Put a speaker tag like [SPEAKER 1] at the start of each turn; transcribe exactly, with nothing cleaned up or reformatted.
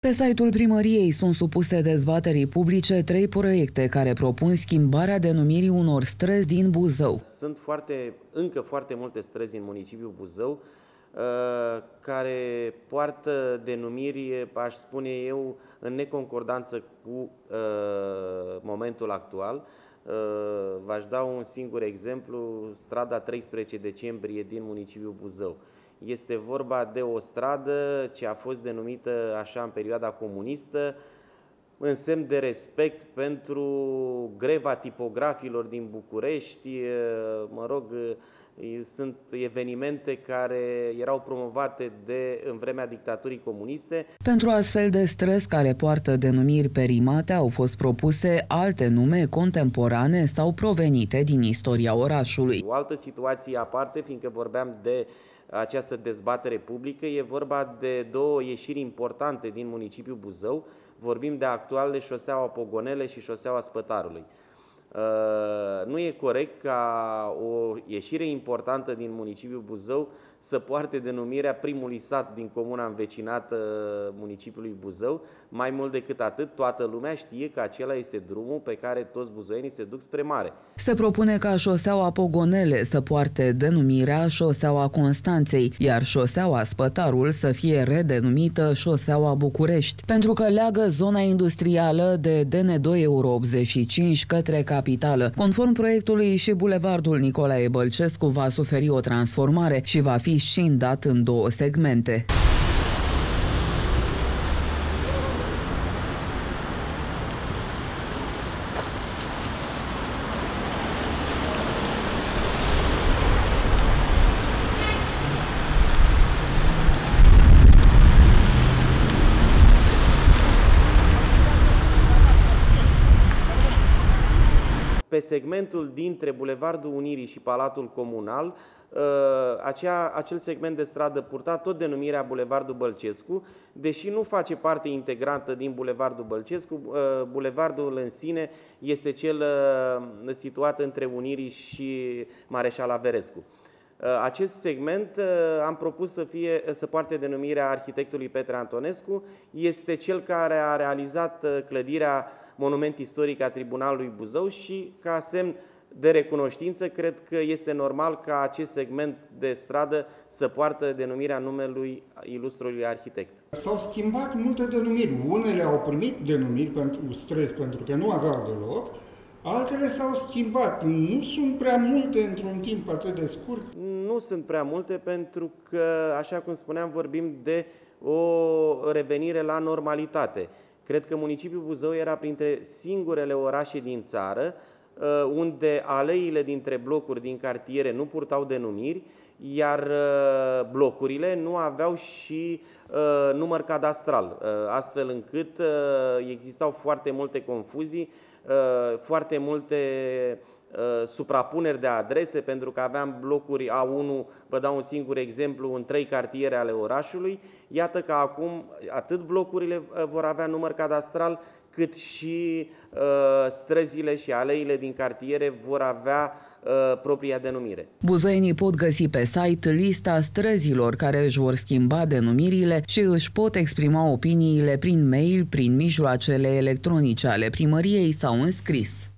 [SPEAKER 1] Pe site-ul primăriei sunt supuse dezbaterii publice trei proiecte care propun schimbarea denumirii unor străzi din Buzău.
[SPEAKER 2] Sunt foarte, încă foarte multe străzi în municipiul Buzău care poartă denumiri, aș spune eu, în neconcordanță cu momentul actual. V-aș da un singur exemplu, strada treisprezece decembrie din municipiul Buzău. Este vorba de o stradă ce a fost denumită așa în perioada comunistă, în semn de respect pentru greva tipografilor din București. Mă rog, sunt evenimente care erau promovate de, în vremea dictaturii comuniste.
[SPEAKER 1] Pentru astfel de străzi care poartă denumiri perimate au fost propuse alte nume contemporane sau provenite din istoria orașului.
[SPEAKER 2] O altă situație aparte, fiindcă vorbeam de această dezbatere publică, e vorba de două ieșiri importante din municipiul Buzău. Vorbim de actualele șoseaua Pogonele și șoseaua Spătarului. Nu e corect ca o ieșire importantă din municipiul Buzău să poarte denumirea primului sat din comuna învecinată municipiului Buzău. Mai mult decât atât, toată lumea știe că acela este drumul pe care toți buzoienii se duc spre mare.
[SPEAKER 1] Se propune ca șoseaua Pogonele să poarte denumirea șoseaua Constanței, iar șoseaua Spătarul să fie redenumită șoseaua București, pentru că leagă zona industrială de D N doi Euro optzeci și cinci către capitală. Conform proiectului, și bulevardul Nicolae Bălcescu va suferi o transformare și va fi scindat în două segmente.
[SPEAKER 2] Pe segmentul dintre Bulevardul Unirii și Palatul Comunal, acea, acel segment de stradă purta tot denumirea Bulevardul Bălcescu, deși nu face parte integrantă din Bulevardul Bălcescu. Bulevardul în sine este cel situat între Unirii și Mareșal Averescu. Acest segment am propus să, fie, să poarte denumirea arhitectului Petre Antonescu. Este cel care a realizat clădirea Monument Istoric a Tribunalului Buzău și, ca semn de recunoștință, cred că este normal ca acest segment de stradă să poartă denumirea numelui ilustrului arhitect.
[SPEAKER 3] S-au schimbat multe denumiri. Unele au primit denumiri pentru străzi pentru că nu aveau deloc, altele s-au schimbat. Nu sunt prea multe într-un timp atât de scurt.
[SPEAKER 2] Nu sunt prea multe pentru că, așa cum spuneam, vorbim de o revenire la normalitate. Cred că municipiul Buzău era printre singurele orașe din țară unde aleile dintre blocuri din cartiere nu purtau denumiri, iar blocurile nu aveau și număr cadastral, astfel încât existau foarte multe confuzii, foarte multe suprapuneri de adrese, pentru că aveam blocuri A unu, vă dau un singur exemplu, în trei cartiere ale orașului. Iată că acum atât blocurile vor avea număr cadastral, cât și uh, străzile și aleile din cartiere vor avea uh, propria denumire.
[SPEAKER 1] Buzoienii pot găsi pe site lista străzilor care își vor schimba denumirile și își pot exprima opiniile prin mail, prin mijloacele electronice ale primăriei sau în scris.